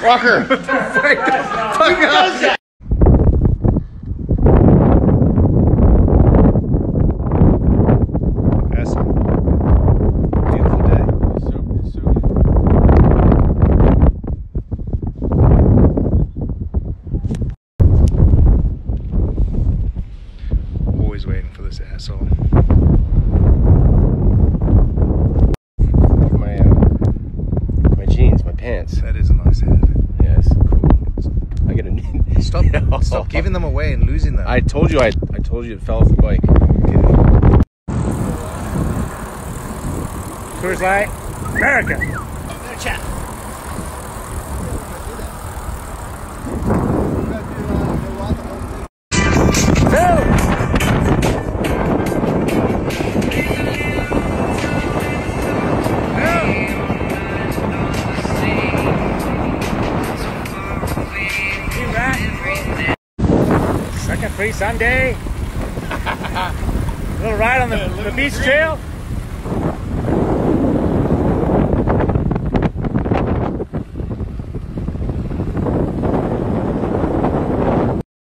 Walker! Fuck up! Always waiting for this asshole. My jeans, my pants. That is a nice hat. Yes, cool. I get a new. Stop giving them away and losing them. I told you it fell off the bike. Coors Light, America. Second free Sunday. Little ride on the beach trail.